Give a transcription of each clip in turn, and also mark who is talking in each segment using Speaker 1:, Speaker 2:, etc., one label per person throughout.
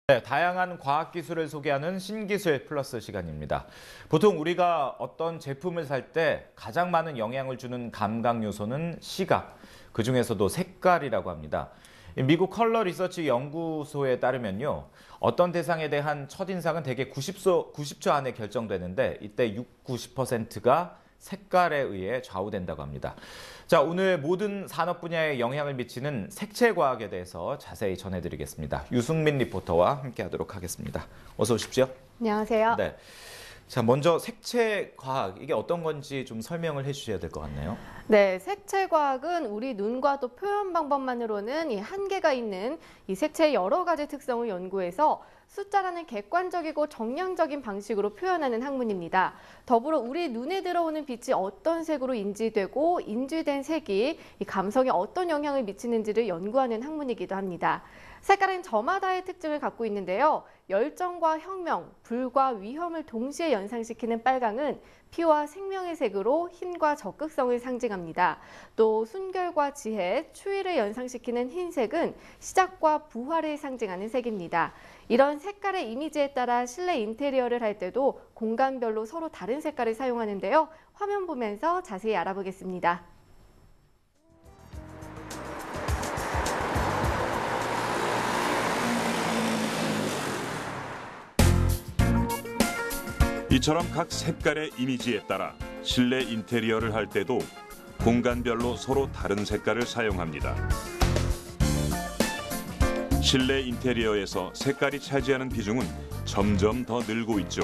Speaker 1: 네, 다양한 과학기술을 소개하는 신기술 플러스 시간입니다. 보통 우리가 어떤 제품을 살 때 가장 많은 영향을 주는 감각 요소는 시각, 그중에서도 색깔이라고 합니다. 미국 컬러 리서치 연구소에 따르면요, 어떤 대상에 대한 첫인상은 대개 90초 안에 결정되는데 이때 90%가 색깔에 의해 좌우된다고 합니다. 자, 오늘 모든 산업 분야에 영향을 미치는 색채 과학에 대해서 자세히 전해드리겠습니다. 유승민 리포터와 함께하도록 하겠습니다. 어서 오십시오.
Speaker 2: 안녕하세요.
Speaker 1: 네. 자, 먼저 색채 과학, 이게 어떤 건지 좀 설명을 해주셔야 될 것 같네요.
Speaker 2: 네, 색채 과학은 우리 눈과 또 표현 방법만으로는 이 한계가 있는 이 색채의 여러 가지 특성을 연구해서 숫자라는 객관적이고 정량적인 방식으로 표현하는 학문입니다. 더불어 우리 눈에 들어오는 빛이 어떤 색으로 인지되고 인지된 색이 이 감성에 어떤 영향을 미치는지를 연구하는 학문이기도 합니다. 색깔은 저마다의 특징을 갖고 있는데요. 열정과 혁명, 불과 위험을 동시에 연상시키는 빨강은 피와 생명의 색으로 힘과 적극성을 상징합니다. 또 순결과 지혜, 추위를 연상시키는 흰색은 시작과 부활을 상징하는 색입니다. 이런 색깔의 이미지에 따라 실내 인테리어를 할 때도 공간별로 서로 다른 색깔을 사용하는데요. 화면 보면서 자세히 알아보겠습니다.
Speaker 3: 이처럼 각 색깔의 이미지에 따라 실내 인테리어를 할 때도 공간별로 서로 다른 색깔을 사용합니다. 실내 인테리어에서 색깔이 차지하는 비중은 점점 더 늘고 있죠.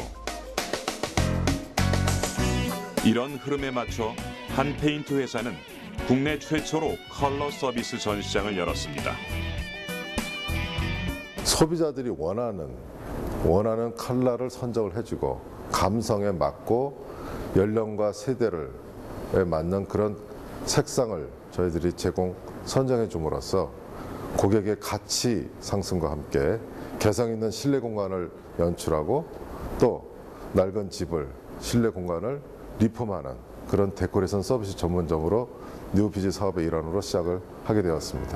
Speaker 3: 이런 흐름에 맞춰 한 페인트 회사는 국내 최초로 컬러 서비스 전시장을 열었습니다.
Speaker 4: 소비자들이 원하는 컬러를 선정을 해주고 감성에 맞고 연령과 세대를 맞는 그런 색상을 저희들이 선정해 줌으로써 고객의 가치 상승과 함께 개성 있는 실내 공간을 연출하고 또 낡은 집을 실내 공간을 리폼하는 그런 데코레이션 서비스 전문점으로 뉴비즈 사업의 일환으로 시작을 하게 되었습니다.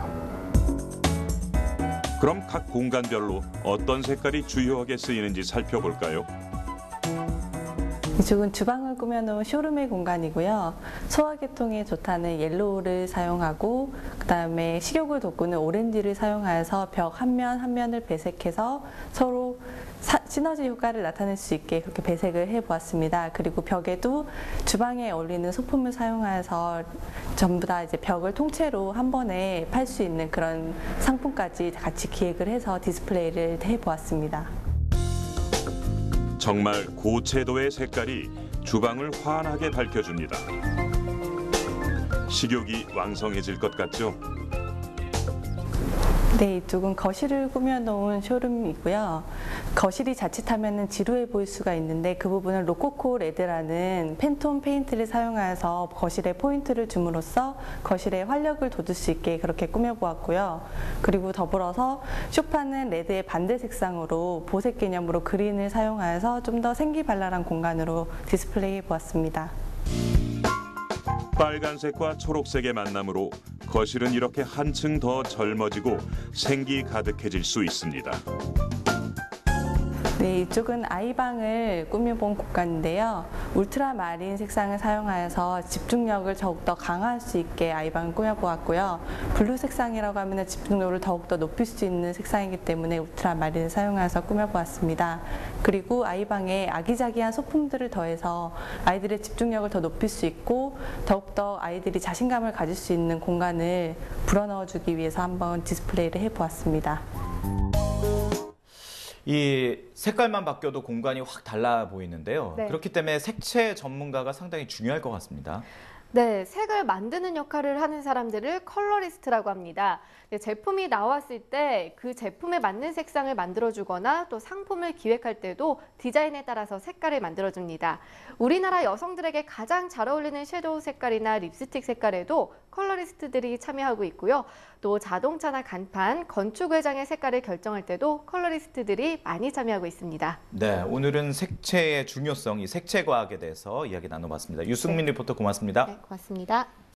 Speaker 3: 그럼 각 공간별로 어떤 색깔이 주요하게 쓰이는지 살펴볼까요?
Speaker 5: 이쪽은 주방을 꾸며놓은 쇼룸의 공간이고요. 소화계통에 좋다는 옐로우를 사용하고 그다음에 식욕을 돋구는 오렌지를 사용하여서 벽 한 면 한 면을 배색해서 서로 시너지 효과를 나타낼 수 있게 그렇게 배색을 해보았습니다. 그리고 벽에도 주방에 어울리는 소품을 사용하여서 전부 다 이제 벽을 통째로 한 번에 팔 수 있는 그런 상품까지 같이 기획을 해서 디스플레이를 해보았습니다.
Speaker 3: 정말 고채도의 색깔이 주방을 환하게 밝혀줍니다. 식욕이 왕성해질 것 같죠?
Speaker 5: 네, 이쪽은 거실을 꾸며놓은 쇼룸이고요. 거실이 자칫하면 지루해 보일 수가 있는데 그 부분을 로코코 레드라는 팬톤 페인트를 사용하여서 거실에 포인트를 줌으로써 거실에 활력을 돋을 수 있게 그렇게 꾸며보았고요. 그리고 더불어서 소파는 레드의 반대 색상으로 보색 개념으로 그린을 사용하여서 좀 더 생기발랄한 공간으로 디스플레이 해보았습니다.
Speaker 3: 빨간색과 초록색의 만남으로 거실은 이렇게 한층 더 젊어지고 생기 가득해질 수 있습니다.
Speaker 5: 네, 이쪽은 아이방을 꾸며본 공간인데요. 울트라마린 색상을 사용하여서 집중력을 더욱더 강화할 수 있게 아이방을 꾸며보았고요. 블루 색상이라고 하면 집중력을 더욱더 높일 수 있는 색상이기 때문에 울트라마린을 사용해서 꾸며보았습니다. 그리고 아이방에 아기자기한 소품들을 더해서 아이들의 집중력을 더 높일 수 있고 더욱더 아이들이 자신감을 가질 수 있는 공간을 불어넣어주기 위해서 한번 디스플레이를 해보았습니다.
Speaker 1: 이 색깔만 바뀌어도 공간이 확 달라 보이는데요.
Speaker 2: 네.
Speaker 1: 그렇기 때문에 색채 전문가가 상당히 중요할 것 같습니다.
Speaker 2: 네, 색을 만드는 역할을 하는 사람들을 컬러리스트라고 합니다. 네, 제품이 나왔을 때 그 제품에 맞는 색상을 만들어주거나 또 상품을 기획할 때도 디자인에 따라서 색깔을 만들어줍니다. 우리나라 여성들에게 가장 잘 어울리는 섀도우 색깔이나 립스틱 색깔에도 컬러리스트들이 참여하고 있고요. 또 자동차나 간판, 건축 외장의 색깔을 결정할 때도 컬러리스트들이 많이 참여하고 있습니다.
Speaker 1: 네, 오늘은 색채의 중요성, 이 색채 과학에 대해서 이야기 나눠봤습니다. 유승민 리포터 고맙습니다.
Speaker 2: 네, 고맙습니다.